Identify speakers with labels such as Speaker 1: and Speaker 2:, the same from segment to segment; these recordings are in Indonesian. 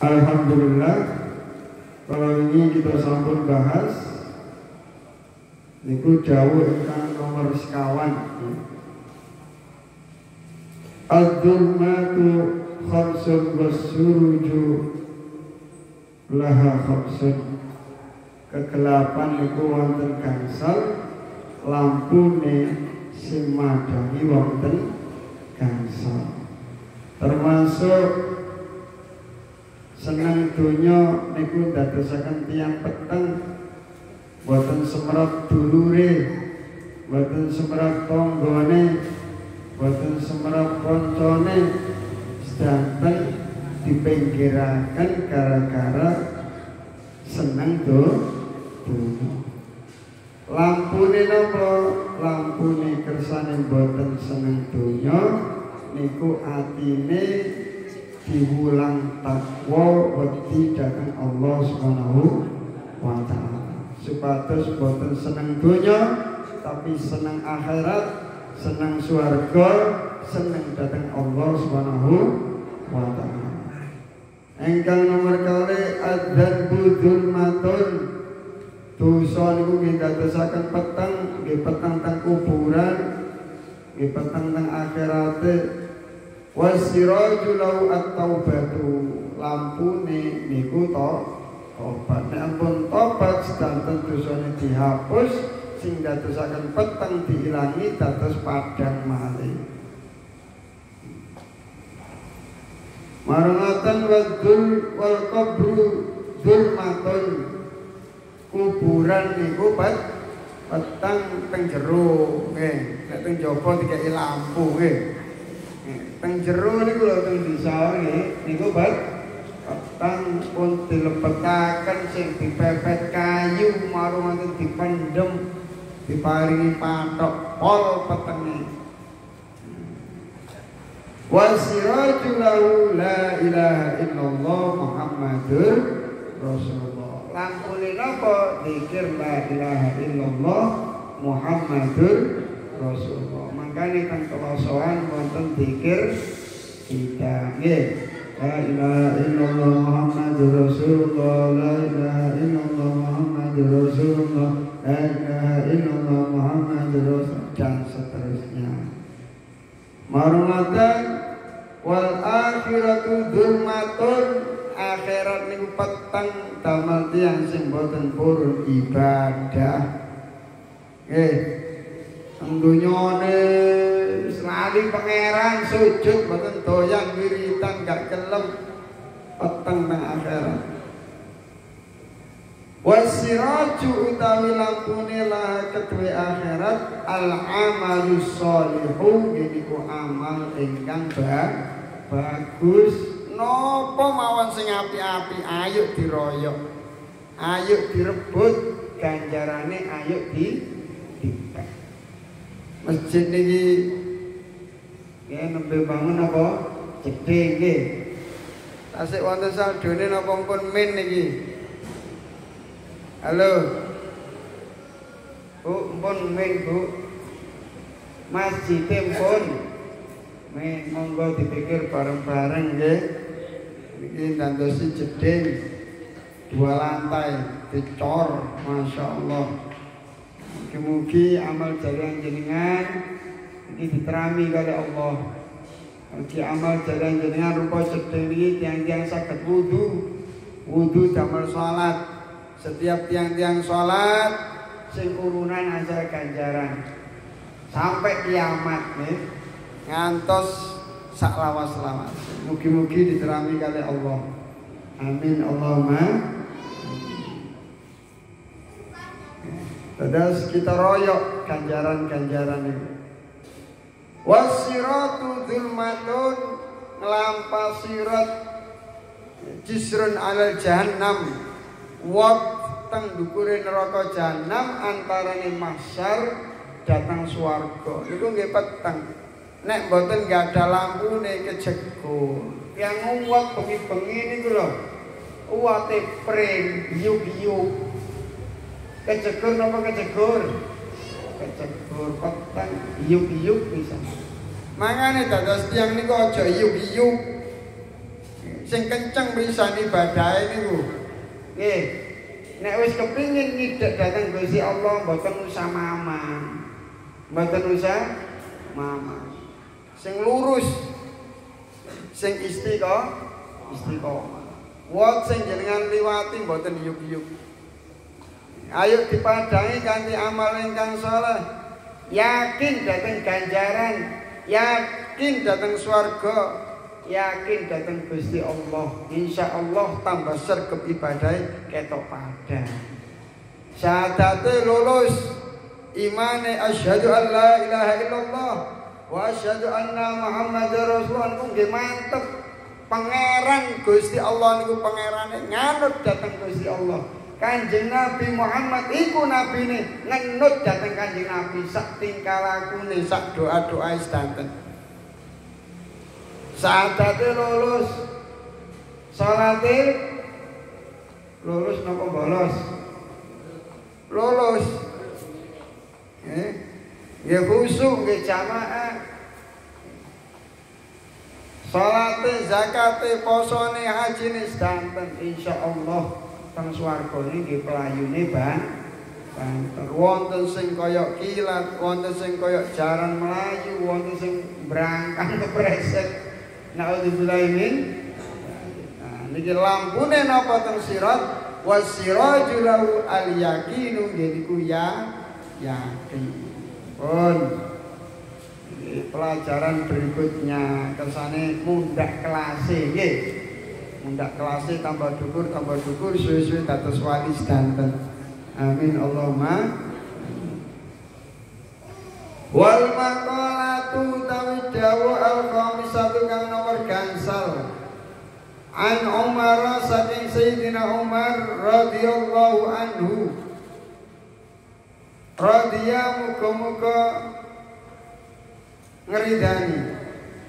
Speaker 1: Alhamdulillah, kalau ini kita sampun bahas niku dawuh ingkang nomor sekawan. Ad-dhulmatu khamsun was-suruju laha khamsun. Kegelapan niku wonten gangsal, lampune sing madangi wonten gangsal. Termasuk seneng donya niku dadosaken tiyang peteng, boten semerap dulure, boten semerap tanggane, boten semerap koncone, sedanten dipinggiraken gara-gara seneng donya. Lampune napa? Lampune kersane boten seneng donya niku atine diwulang takwa wedi dhateng Allah Subhanahu wa taala. Supados boten seneng donya tapi seneng akhirat, seneng swarga, seneng dhateng Allah Subhanahu wa taala. Engkang nomor kali adzanbu dzulmatun. Dosa niku nggih dadosaken peteng, nggih peteng teng kuburan, nggih peteng teng akhirate. Wasiraju lau at-taubatu, lampune niku tobat. Nek ampun tobat sedanten dosane dihapus, sing dadosaken peteng diilangi dados padang malih. Marangatan wadzul wal qabru dzulmatun. Kuburan niku peteng teng jero, nggih. Nek teng jaba dikeki lampu, nggih. Teng jero niku lho teng desa niku peteng pun dilebetaken sing dipepet kayu marang wonten dipendhem diparingi pathok pol petenge. Wasirajul la ilaha illallah Muhammadur Rasulullah. Lampune napa? Zikir la ilaha illallah Muhammadur Rasulullah. Mangkane teng kelosoan wonten zikir kita nggih. La ilaha illallah Muhammadur Rasulullah, la ilaha illallah Muhammadur Rasulullah, la ilaha illallah Muhammadur Rasulullah, dan seterusnya. Marumatan wal akhiratu dzulmatun. Akhirat niku peteng damel tiyang sing boten purun ibadah. Nggih. Dunyane selali pangeran sujud boten doyan wiritan gak kelem peteng nang akhirat. Wasiraju utawi lampune lah kedue akhirat al amalus sholihu, niku amal ingkang bagus. Napa mawon sing apik-apik ayo diroyok, ayo direbut, ganjarane ayo dipek. Masjid niki nggih nembe bangun apa cedhe nggih. Tasik wonten saldone napa pun min niki. Halo. Bu, pun min Bu. Masjid pun min monggo dipikir bareng-bareng nggih. Niki ndandosi jeding 2 lantai dicor, masyaallah. Mugi-mugi amal jariah jenengan ini diterami oleh Allah. Mugi amal jariah jenengan rupa jeding iki tiang-tiang saged wudu damel salat. Setiap tiang-tiang salat sing urunan aja ganjaran sampai kiamat nih, ngantos sak lawas-lawas. Mugi-mugi diterami oleh Allah. Amin Allahumma. Terus kita royok ganjaran-ganjaran itu. Wasiratu dzulmatun, ngelampah sirat jisrun alal jahannam, wab teng dukure neraka jahannam antarane mahsyar datang swarga. Niku nggih peteng. Nek mboten gak ada lampune kejegur. Yang uwat bengi-bengi niku lho. Uwate pring, biyuk-biyuk. Kejegur napa kejegur? Kejegur peteng iyuk-iyuk bisa. Mangane dados tiyang niku aja iyuk-iyuk.
Speaker 2: sing kenceng pisan ibadahe niku. Nggih. Nek wis kepingin ngidek dhateng Gusti Allah mboten usah mamang. Mboten usah mamang. Sing lurus. Sing istiqomah. Wong sing jenengan liwati mboten yuk-yuk. Ayo dipadangi kanthi amal ingkang saleh. Yakin dhateng ganjaran, yakin dhateng swarga, yakin dhateng Gusti Allah. Insyaallah tambah sregep ibadahe ketok padhang. Syahadate lulus, imane asyhadu an la ilaha illallah wa asyhadu anna Muhammadar Rasulullah niku nggih mantep. Pangeran Gusti Allah niku pangerane nganut dhateng Gusti Allah. Kanjeng Nabi Muhammad iku nabine ngenut dhateng Kanjeng Nabi sak tingkah lakune, sak doa-doa sedanten. Syahadate lulus, salate lulus napa bolos? Lulus. Ya khusyuk nggih jamaah. Salate, zakate, posone, hajine sedanten insyaallah teng swarga niki pelayune banter. Wonten sing kaya kilat, wonten sing kaya jaran melayu, wonten sing brangkang kepreset. Naudzubillah min. Nah, niki lampune napa teng sirat wasirajul al-yaqinu niku yakin. Pun pelajaran berikutnya kersane mundak kelase nggih. Mundak kelase tambah dhuwur suwe-suwe dados wali sedanten. Amin Allahumma. Wal maqalatu tawidawu al-khamisatu kang nomor gangsal. An Umar saking Sayyidina Umar radhiyallahu anhu. Radhiya muga-muga ngeridani.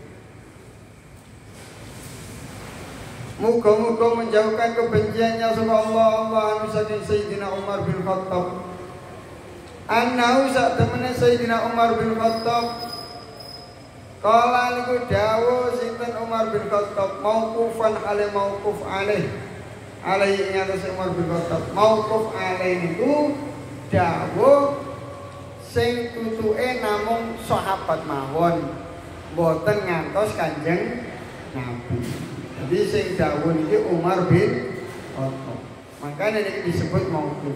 Speaker 2: Muga-muga menjauhkan kebenciannya sama Allah anu saking Sayyidina Umar bin Khattab. Annahu sak temene Sayyidina Umar bin Khattab kala niku dawuh sinten Umar bin Khattab mauqufan ale mauquf alaih alaihi ngatas Umar bin Khattab mauquf alaih niku dawuh sing tutuke namung sahabat mawon mboten ngantos Kanjeng Nabi. Jadi sing dawuh niki Umar bin Khattab. Makanya niki disebut mauquf.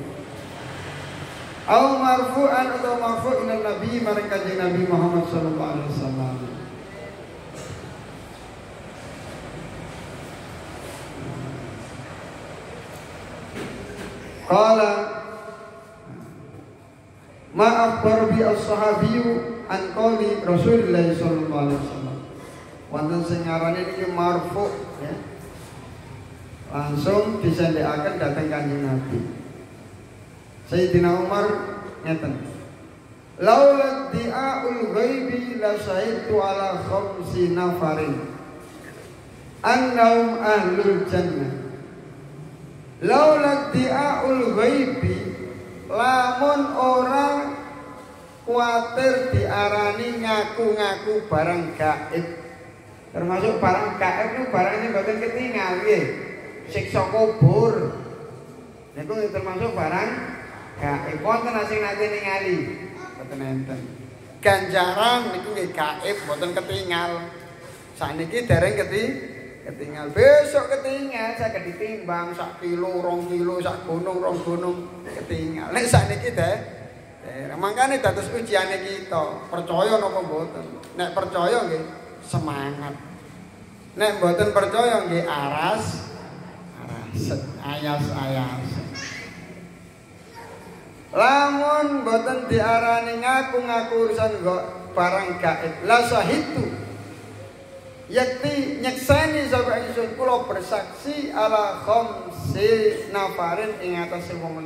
Speaker 2: Au marfu'an atau marfu' ila Nabi marang Kanjeng Nabi Muhammad sallallahu alaihi wasallam. Qala ma akhbar bi as-sahabiyyu an qawli Rasulullah sallallahu alaihi wasallam. Wonten sing ngarane niki marfu' ya. Langsung disendhekaken dhateng Kanjeng Nabi. Sayyidina Umar ngeten. Laula di'aul ghaibi la syahidtu ala khamsi nafarin annahum ahlul jannah. Laula di'aul ghaibi lamun orang kuatir diarani ngaku-ngaku barang gaib. Termasuk barang gaib itu barangnya mboten ketinggal nggih. Siksa kubur. Niku termasuk barang gaib. Wonten sing nate ningali. Mboten enten. Ganjaran niku nggih gaib mboten ketinggal. Sakniki dereng ketinggal. Besok ketinggal saged ditimbang sak kilo, 2 kilo, sak gunung, 2 gunung ketinggal. Nek sakniki mangkane dados ujiane kita, percaya napa mboten. Nek percaya nggih semangat. Nek mboten percaya nggih ayas. Lamun mboten diarani ngaku-ngaku urusan barang gaib la sahitu yakti nyekseni sapa ingsun kula bersaksi ala khamsi nafarin ing atase wong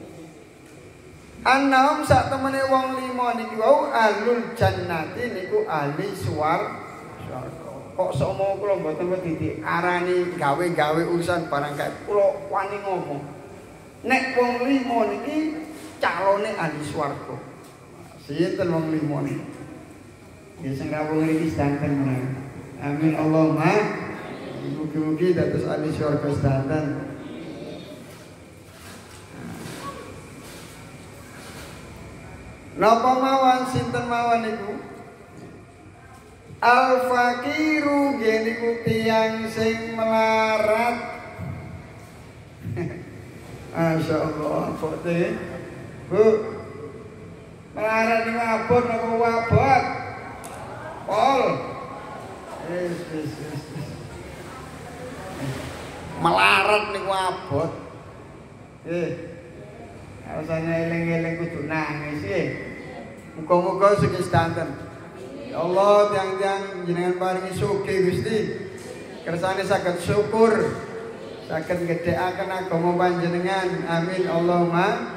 Speaker 2: 5 annahum sak temene wong 5 niki wau ahlul jannati niku ahli swarga. Kok somo kula mboten wedi diarani gawe-gawe urusan barang gaib kula wani ngomong nek wong 5 niki calone ahli swarga. Sinten wong 5 niki? Ya sing kawula iki sedanten menawi. Amin Allahumma. Mugi-mugi dados ahli swarga sedanten. Napa mawon sinten mawon niku? Al-faqiru nggih niku tiyang sing melarat. Masyaallah, Bote. Bu. Melarat niku abot napa wabot? Pol. Wis. Melarat niku abot. Rasane eling-eling kudu nangis nggih. Muga-muga sugih sedanten. Ya Allah, tiang-tiang jenengan paringi sugih Gusti. Kersane saged syukur, saged ngedhekaken agama panjenengan. Amin Allahumma.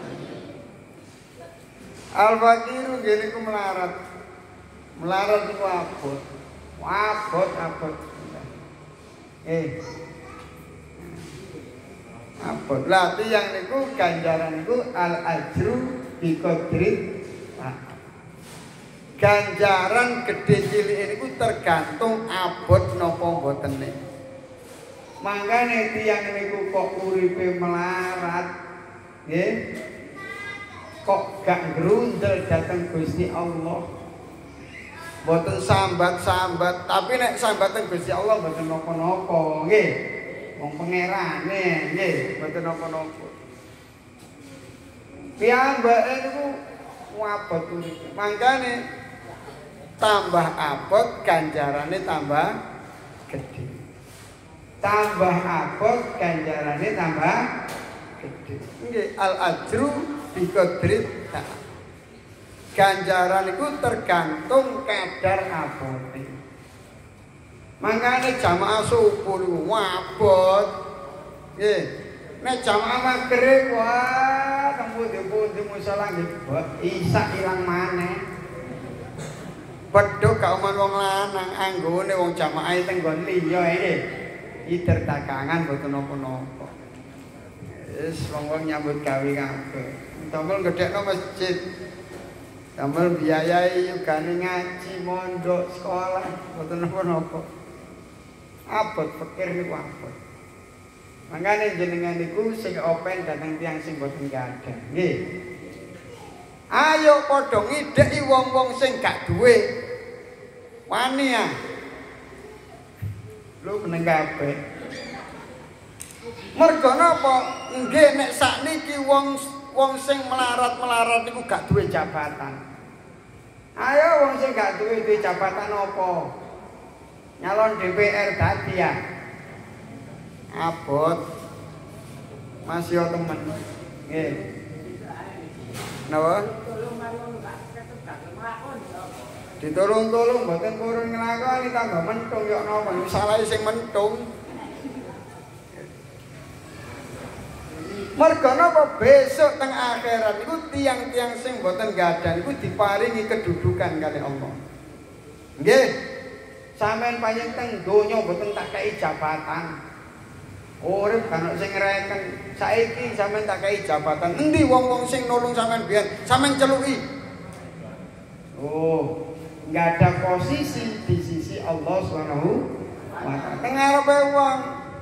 Speaker 2: Al-faqiru nggih niku melarat. Melarat niku abot. Abot. Abot. Lah tiyang niku ganjaran niku al-ajru bi qadri. Ganjaran gede cilik niku tergantung abot napa mbotene. Mangkane tiyang niku kok uripe melarat, nggih. Kok gak grundel dateng Gusti Allah. Mboten sambat-sambat, tapi nek sambatan Gusti Allah mboten napa-napa, nggih. Wong pangerane, nggih, mboten napa-napa. Piyambake niku abot uripe. Mangkane tambah abot ganjarane tambah gede. Tambah abot ganjarane tambah gede. Nggih, al-ajru bi qadri. Ganjaran itu tergantung kadar abote. Mangkane jamaah subuh niku abot. Nggih. Nek jamaah magrib wah tempundi-pundi musala nggih isak ilang maneh. Pedhok gak oman wong lanang anggone wong jamaah teng nggon liya iki. Ider dagangan mboten napa-napa. Wis wong-wong nyambut gawe kabeh. Damel gedhekno masjid. Damel biayai yugane ngaji mondok sekolah mboten napa-napa. Abot pikir niku abot. Mangkane jenengan niku sing open dateng tiyang sing boten gadah. Nggih. Ayo padha ngidheki wong-wong sing gak duwe. Wani ya. Lho meneng kabeh. Mergo napa? Nggih nek sakniki wong sing melarat-melarat niku gak duwe jabatan. Ayo wong sing gak duwe jabatan apa? Nyalon DPR dadi ya. Abot masih yo temen. Nggih. Napa? Ditolong-tolong mboten purun nglakoni tambah mentung yo napa salahe sing mentung. Mergo napa besok teng akhirat niku tiang-tiang sing mboten gadah niku diparingi kedudukan kali Allah. Nggih. Sampeyan panjenengan teng donya mboten tak kei jabatan. Urip kan sing ngreken. Saiki sampeyan tak kei jabatan. Endi wong-wong sing nulung sampeyan biyen? Sampeyan celuki. Oh, enggak ada posisi di sisi Allah Subhanahu wa taala. Teng arepe wong.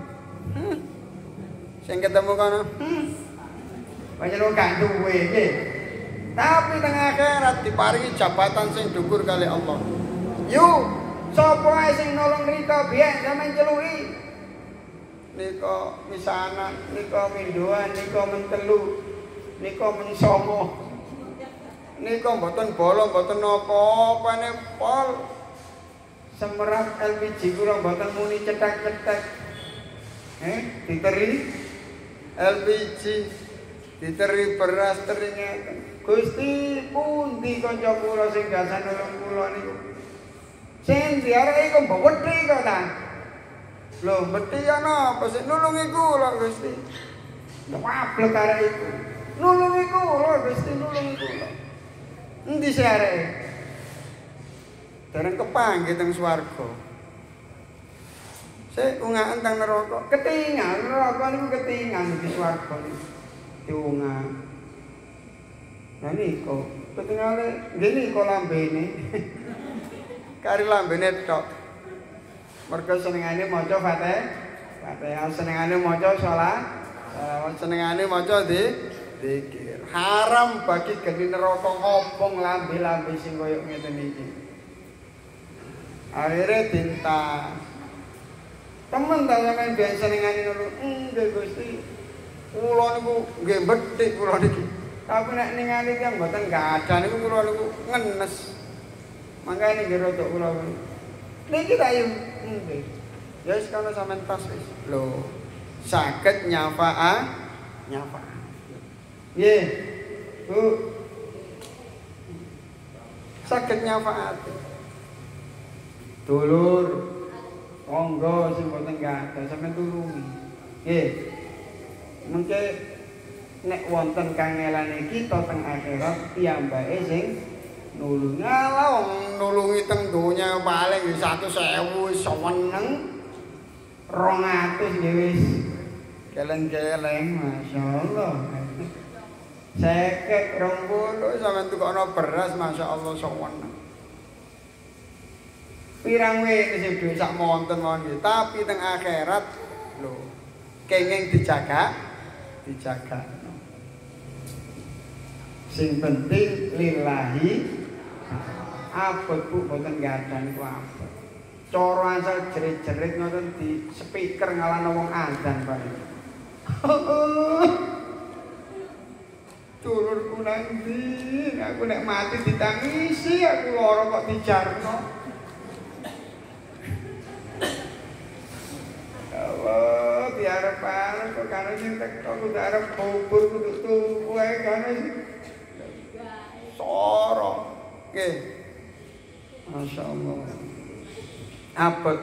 Speaker 2: Sing ketemu kono. Panjenengan gak duwe nggih. Tapi teng akhirat diparingi jabatan sing dhuwur kali Allah. Yuk, sapa ae sing nolong rika biyen sampeyan celuki. Nika misana, nika mindoan, nika mentelu, nika mensomo. Nika mboten bola, mboten napa-apane pol. Semerap LPG kula mboten muni cetak-cetak. Diteri LPG, diteri beras teringat. Gusti pundi kanca kula sing gasan nulung kula niku. Sing diarani kok wedi kok ta. Lho, wedi ya napa sing nulungi kula Gusti. Wablek arek iku. Nulungi kula Gusti, nulungi kula. Endi sih areke? Dereng kepanggih teng swarga. Sik ungaken teng neraka. Ketingal neraka niku ketingal di swarga niku. Diungang. Nah niku ketingale nggih niku lambene. Kari lambene tok. Mergo senengane maca Fatihah, senengane maca salat, senengane maca zikir. Haram bagi geni neraka ngobong lambe-lambe sing koyo ngeten iki. Akhire tinta. Temen ta sampeyan ben senengane ngono. Nggih Gusti. Kula niku nggih bethik kula niki. Tapi nek ningali tiyang mboten gadah niku kula niku ngenes. Mangkane nggih rodok kula. Niki ta yo nggih. Ya wis kana sampean tas wis. Lho, saged nyafa'a. Nggih. Bu. Saged nyafaati. Dulur monggo sing mboten gadah sampean tulungi. Nggih. Mengke nek wonten kangelane kita teng akhirat piyambake sing nulungi. Ala wong nulungi teng donya paling 100.000 seneng 200 nggih wis keleng-keleng masyaallah. 50 20 sampeyan tukokno beras masyaallah seneng. Pirang wene sing dhuwit sak monten mawon nggih, tapi teng akhirat lho kenging dijaga. Sing penting lillahi abot bu boten gadah niku abot. Cara asal jerit-jerit ngoten di speaker ngalahno wong adzan bae. Dulurku nang ndi? Aku nek mati ditangisi, aku lara kok dijarno. Allah, diarep-arep kok karo sing teko kudu arep bubur kudu tuku ae karo sing soro. Nggih. Masyaallah. Abot.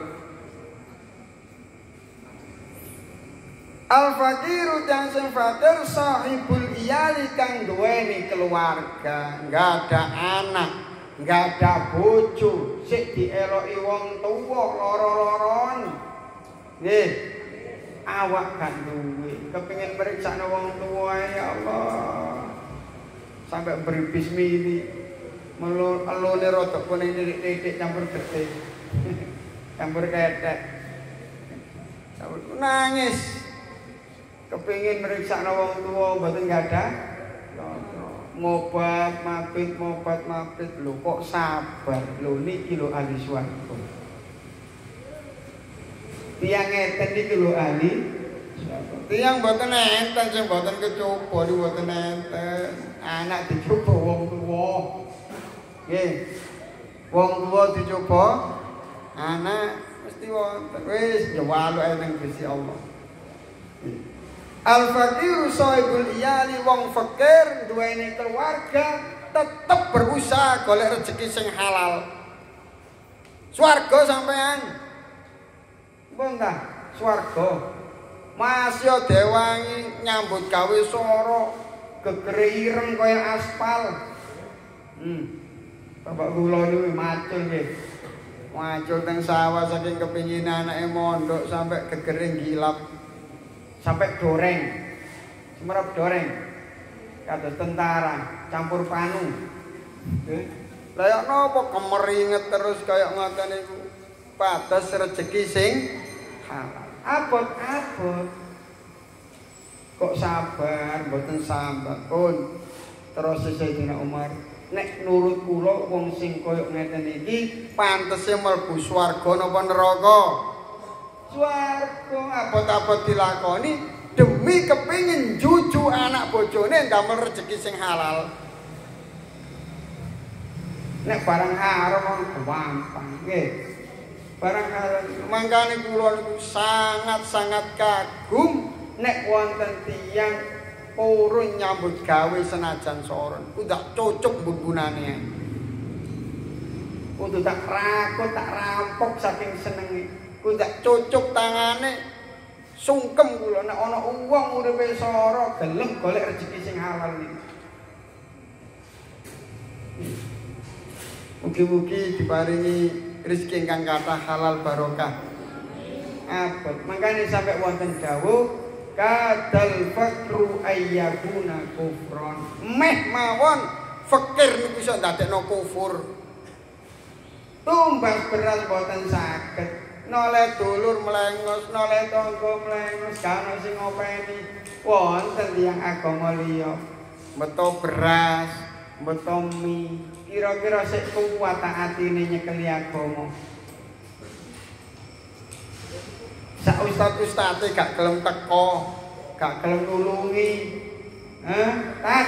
Speaker 2: Al-faqiru kang sing fakir sahibul iyali kang duweni keluarga, enggak ada anak, enggak ada bojo, sik dieloki wong tuwa loro-loron. Nggih. Awak gak duwe, kepengin meriksakno wong tuwa ya Allah. Sampai beri bismillah. Melone rodok kuning titik campur getih. Campur ketek. Campur nangis. Kepengin meriksakno wong tuwa mboten gadah. Mobat mabit lho kok sabar. Lho niki lho ahli swarga. Tiang ngeten iki lho ahli. Tiang mboten enten sing mboten kecoba niku mboten enten. Anak dicoba wong tuwa. Nggih. Wong tuwa dicoba anak mesti wonten. Wis nyawaluk ae nang Gusti Allah. Al-faqiru sahibul iyali wong fakir duweni keluarga tetep berusaha golek rezeki sing halal. Swarga sampean. Mbon ta, swarga. Masya dewangi nyambut gawe soro gegere ireng kaya aspal. Bapak kula niku macul nggih. Macul teng sawah saking kepingin anake mondok sampai gegere gilap. Sampai doreng. Semerap doreng. Kados tentara campur panu. Nggih. Lah napa kemeringet terus kaya ngoten niku. Pados rezeki sing halal. Abot-abot. Kok sabar, mboten sambat pun. Terus Sayyidina Umar, nek nurut kula wong sing kaya ngeten iki pantese mlebu swarga napa neraka? Swarga. Abot-abot dilakoni demi kepingin juju anak bojone ndamel rezeki sing halal. Nek barang haram gampang nggih. Barang haram mangkane kula niku sangat-sangat kagum nek wonten tiyang purun nyambut gawe senajan soron. Udah cocok bun-bunane. Kudu tak rakut, tak rampok saking senenge. Kudu cocok tangane sungkem kula nek ana wong uripe soro gelem golek rezeki sing halal iki. Mugi-mugi diparingi rezeki ingkang kathah halal barokah. Abot. Mangkane sampai wonten dawuh kadal fakru ayyakuna kufron. Meh mawon fakir niku iso ndadekno kufur. Tumbas beras boten saged. noleh dulur melengos, noleh tangga melengos, kana sing ngopeni. Wonten tiyang agama liya. Beto beras, beto mie, kira-kira sik kuat atine nyekeli agama. Sak ustad-ustate gak gelem teko, gak gelem nulungi. Tak.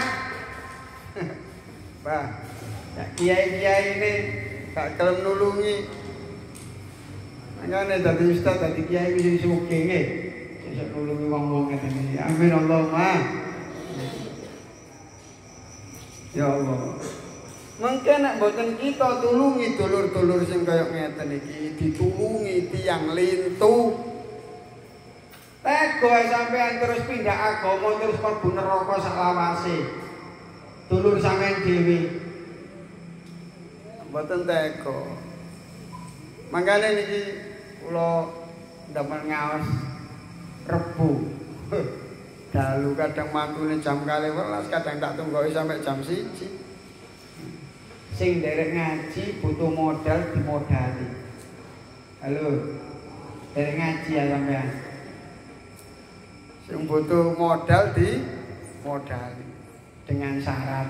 Speaker 2: Bah, ya kiai-kiai ini gak gelem nulungi. Makanya dadi ustaz, dadi kiai sing sugih nggih. Sesuk nulungi wong-wong ngeten iki. Amin Allahumma. Ya Allah. Mungkin nek mboten kita tulungi dulur-dulur sing kaya ngeten iki, ditulungi tiyang lintu. Tego sampean terus pindah agama terus mlebu neraka saklawase. Dulur sampean dhewe. Mboten tego. Mangkane niki kula ndamel ngaos Rebo. Dalu kadang mantune jam 12, kadang tak tunggoki sampai jam 1. Sing derek ngaji butuh modal dimodali. Halo. Derek ngaji ya sampean. Sing butuh modal dimodali dengan syarat.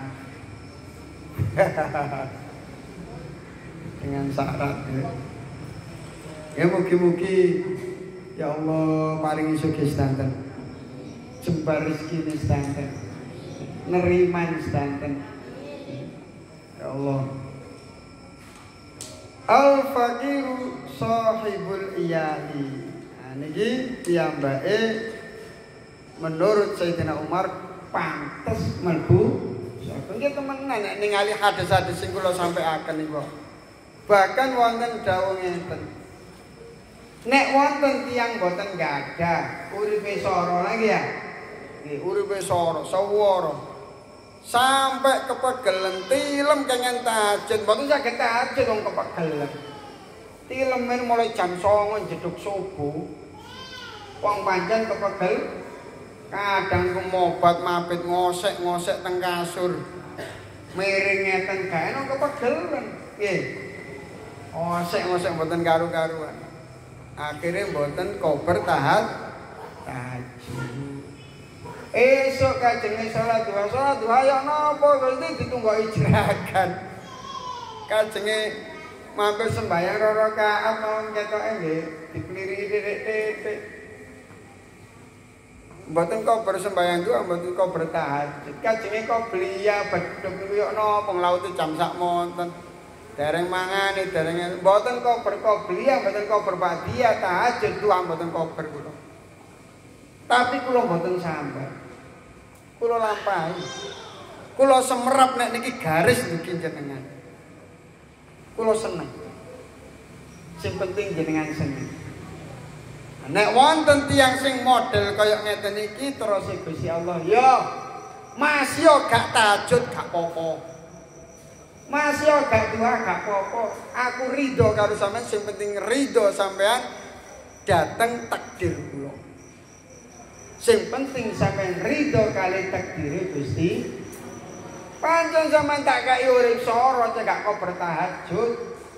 Speaker 2: Dengan syarat ya. Ya mugi-mugi ya Allah paringi sugih sedanten. Jembar rezeki sedanten. Neriman sedanten. Ya Allah. Al-faqiru sahibul iyali. Nah niki piyambake menurut Sayyidina Umar pantes mlebu surga. Nggih temenan nek ningali hadis-hadis sing kula sampaiaken niku. Bahkan wonten dawuh ngenten. Nek wonten tiyang boten gadah uripe sara lagi ya. Nggih, uripe sara sawara. Sampai kepegelen tilem kengen tahajud, mboten saged tahajud wong kepegelen. Tilem mulai jam 09.00 jeduk subuh. Wong pancen kepegel kadang kemobat mapit ngosek-ngosek teng kasur. Miring ngeten gae nang kepegelen. Nggih. Ngosek-ngosek mboten karu-karuan. Akhirnya mboten kober tahajud. Esok kajenge salat duha ya napa Gusti ditunggoki jeragan. Kajenge mampir sembahyang rakaat mawon ketoke nggih dikliriki titik-titik. Mboten kober sembahyang duha, mboten kober tahajud. Kajenge qobliyah bedhug niku ya napa nglaute jam sak monten. Dereng mangane, dereng mboten kober qobliyah, mboten kober ba'diyah, tahajud duha mboten kober kula. Tapi kula mboten sambat. Kula lampahi. Kula semerap nek niki garis niki jenengan. Kula seneng. Sing penting jenengan seneng. Nek wonten tiyang sing model kaya ngeten iki terus Gusti Allah, ya Mas yo gak tahajud gak apa-apa. Mas yo gak duha gak apa-apa. Aku ridho karo sampean, sing penting ridho sampean dateng takdir kula. Sing penting sampean ridho kali takdire Gusti. Pancen sampean tak kai urip sora cek gak kober tahajud.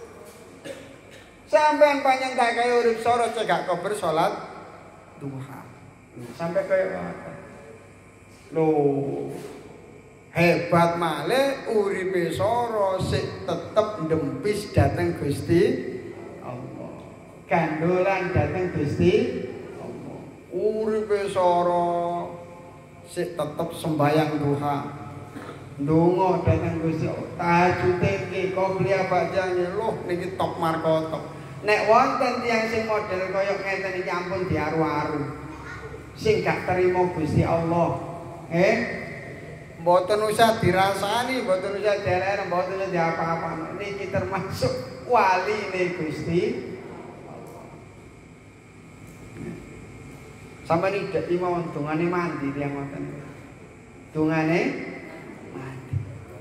Speaker 2: Sampean pancen tak kai urip sora cek gak kober salat duha. Sampai kaya apa? Loh. Hebat malih uripe sora sik tetep ndempis dateng Gusti Allah. Gandolan dateng Gusti Allah. Uripe sora sik tetep sembayang duha. Ndonga dateng Gusti Allah. Tahajud iki qobliyah ba'diyah loh niki top markotop. Nek wonten tiyang sing model kaya ngeten iki ampun diaru-aru. Sing gak terima Gusti Allah. Mboten usah dirasani, mboten usah dielek, mboten usah diapa-apa. Niki termasuk waline Gusti Allah. Sampeyan ndak mawon dongane mandi tiyang ngoten. Dongane mandi.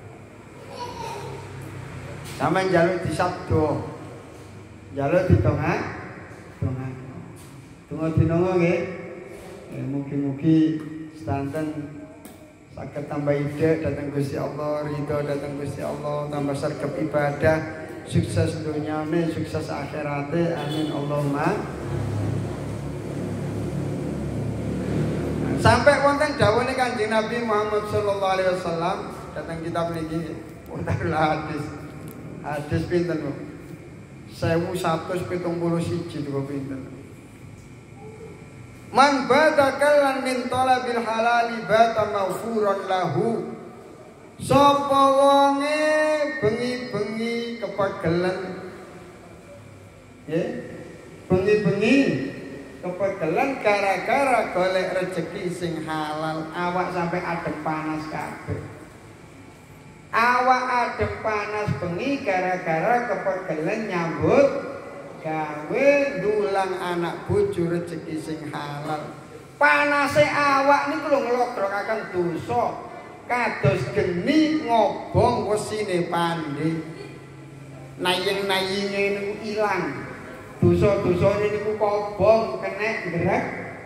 Speaker 2: Sampeyan njaluk disabdo. Njaluk ditongak, dongane. Donga dinonga nggih. Mugi-mugi sedanten saged tambah ide datang Gusti Allah, ridho datang Gusti Allah, tambah sergap ibadah, sukses dunyane, sukses akhirate. Amin Allahumma. Sampai wonten dawuhne Kanjeng Nabi Muhammad sallallahu alaihi wasallam datang kitab niki wonten hadis. Hadis pinten kok? 1171 kok pinten. Man badakallan min talabil halali bata maghfuran lahu. Sapa wonge bengi-bengi kepegelen. Nggih. Bengi-bengi kepegelen gara-gara golek rezeki sing halal, awak sampai adem panas kabeh. Awak adem panas bengi gara-gara kepegelen nyambut gawe dulang anak bojo rezeki sing halal. Panase awak niku lho nglodrokaken dosa. Kados geni ngobong wesine pandhe. Naying-nayinge niku ilang. Dosa-dosane niku kobong kenek gerak.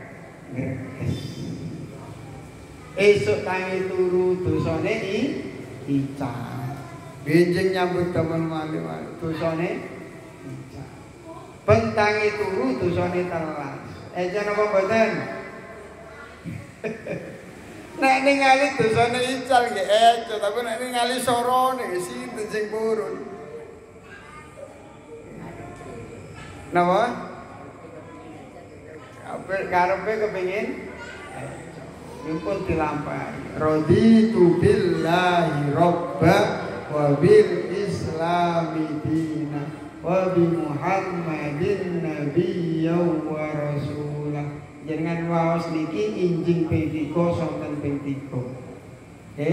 Speaker 2: Esuk tangi turu dosane ical. Benjing nyambut damel malih-malih dosane bentangi turu dosane telas. Ejen apa mboten? Nek ningali dosane ical nggih eco, tapi nek ningali sorone sinten sing purun. Napa? Karepe kepengin impun dilampahi. Raditu billahi robba wa bil islami dina wa bi Muhammadin nabiyyan wa rasulah. Jangan waos niki injing ping 3 sonten ping 3.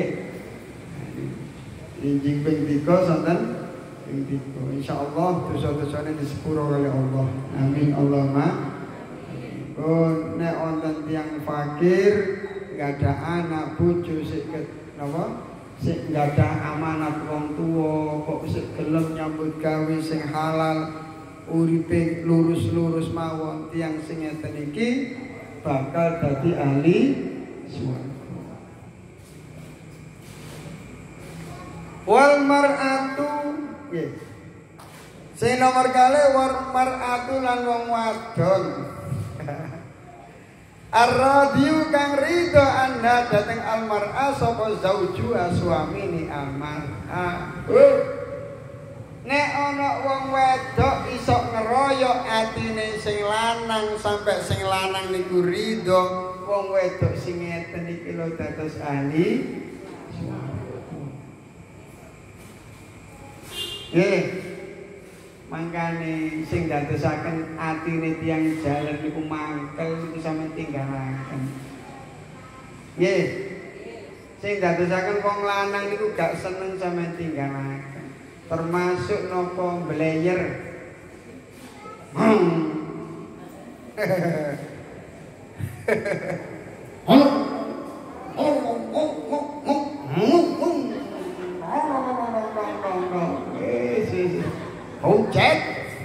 Speaker 2: Injing ping 3 sonten ping 3. Insyaallah dosa-dosane disepuro oleh Allah. Amin Allahumma. Oh, nek wonten tiyang fakir, gak ada anak bojo sik napa? Sik gak ada amanat wong tuwa, kok sik gelem nyambut gawe sing halal, uripe lurus-lurus mawon. Tiyang sing ngeten iki bakal dadi ahli swarga. Wal mar'atu nggih. Sing nomor kalih wal mar'atu lan wong wadon. Ar-radiyu kang ridho anda dateng al-mar'a sapa zauju suamine al-mar'a. Nek ana wong wedok iso ngeroyok atine sing lanang sampai sing lanang niku ridho, wong wedok sing ngeten iki lho dados ahli swarga. Nggih. Mangkane sing dadosaken atine tiyang jaler niku mangkel niku sampeyan tinggalaken. Nggih. Sing dadosaken wong lanang niku gak seneng sampeyan tinggalaken. Termasuk nopo blayer. Ojek.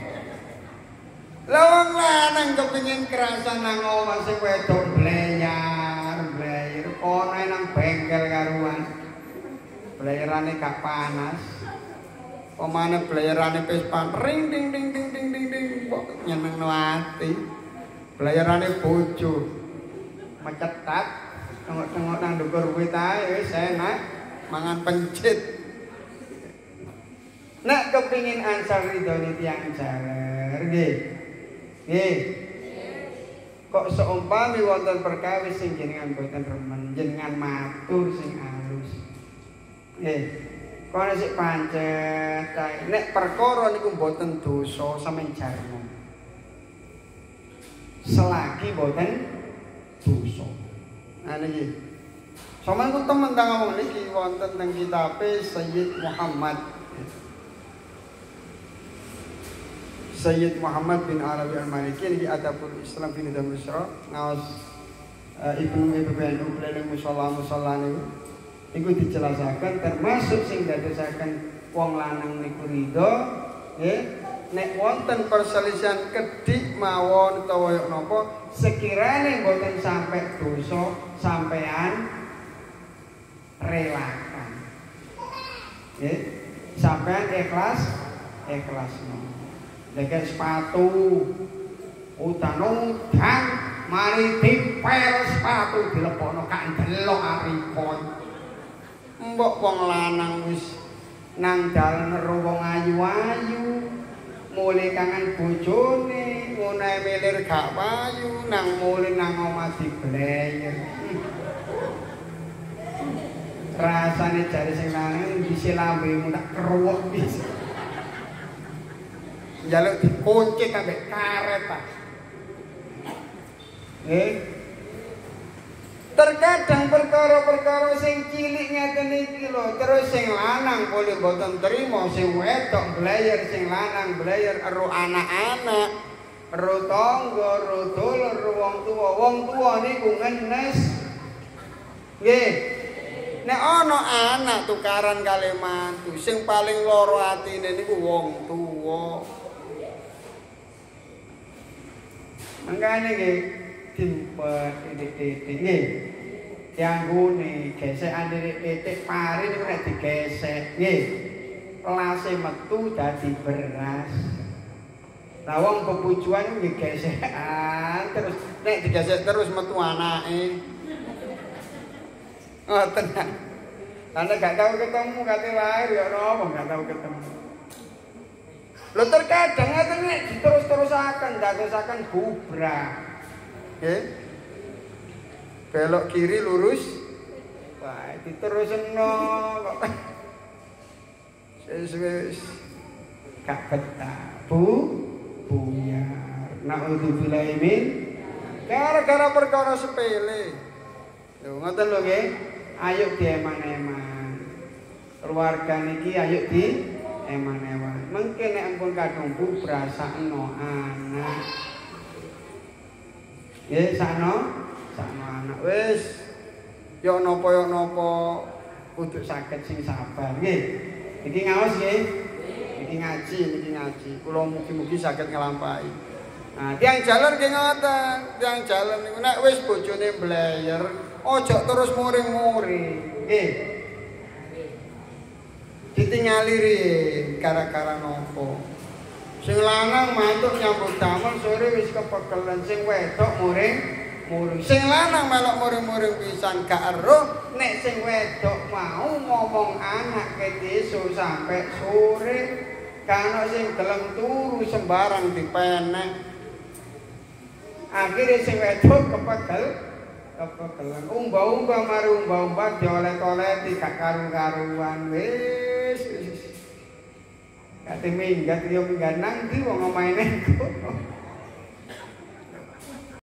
Speaker 2: Lawang lanang kepengin kerasan nang omah sing wedok blayar. Kono nang bengkel karuan. Blayerane gak panas. Pemane blayerane Vespa ring ding ding ding ding ding ding kok nyenengno ati. Blayerane bojo. Mecetat tengok-tengok nang ndukur wit ae wis enak mangan pencit. Nek kepingin ansar ridhone tiyang jaler nggih. Nggih. Kok seumpami wonten perkawis sing jenengan boten remen, jenengan matur sing alus. Nggih. Kono sik pancet kae. Nek perkara niku mboten dosa sampeyan jarno. Selagi mboten dosa. Nah niki. Sampeyan ku temen ta ngomong niki wonten teng kitabe Sayyid Muhammad. Sayyid Muhammad bin Arabi al-Maliki ini Adabul Islam bin Nizam Isra ngawas Ibnu PBNU Planning Musalla niku dijelasaken termasuk sing dadosaken wong lanang niku ridho nggih nek wonten perselisihan kedik mawon utawa napa sekirane mboten sampai dosa sampean relakan nggih sampean ikhlas ikhlasno. Lek sepatu udan mari dipel sepatu dilepokno gak ndelok aripon. Mbok wong lanang wis nang dalan karo wong ayu-ayu, mulih kangen bojone, ngono ae milir gak payu, nang mulih nang omah dibleyer. Rasane jare sing lanang dise lambemu tak keruwek wis. Njaluk dikunci ambek karet ta. Terkadang perkara-perkara sing cilik ngeten iki lho, terus sing lanang boleh boten trimo, sing wedok belajar, sing lanang belajar karo anak-anak, karo tangga, karo dulur, karo wong tuwa. Wong tuwa niku ngenes. Nggih. Nek ana anak tukaran kali mantu, sing paling lara atine niku wong tuwa. Mangkane nggih timpet titik-titik nggih. Dianggone gesekan titik pari niku nek digesek nggih. Lase metu dadi beras. Lah wong bebujuan nggih gesekan terus nek digesek terus metu anake. Oh tenang. Anda gak tahu ketemu kate lahir ya napa gak tahu ketemu. Lho terkadang ngeten nek diterus-terusaken dadosaken gubrak. Nggih. Belok kiri lurus. Wah, diterusno kok. Wis gak betah. Buyar. Naudzubillahi min gara-gara perkara sepele. Lho ngoten lho nggih. Ayo dieman-eman. Keluarga niki ayo dieman-eman. Mengke nek ampun kadung brasakno anak. Nggih sakno anak wis yo napa kudu saged sing sabar nggih. Iki ngaos nggih. Iki ngaji. Kula mugi-mugi saged nglampahi. Nah, tiang jalan nggih ngoten. Tiang jalan niku nek wis bojone mblayer, ojo terus muring-muring. Nggih. Ditingali riyen gara-gara nopo. Sing lanang mantuk nyambut damel sore wis kepegelen, sing wedok muring. Sing lanang melok muring-muring pisan gak eruh nek sing wedok mau ngomong anak ke desa sampai sore kana sing gelem turu sembarang dipenek. Akhire sing wedok kepegelen umbah-umbah mari umbah-umbah diolet-oleti gak karu-karuan wis. Kate minggat yo minggat nang ndi wong omahe nek.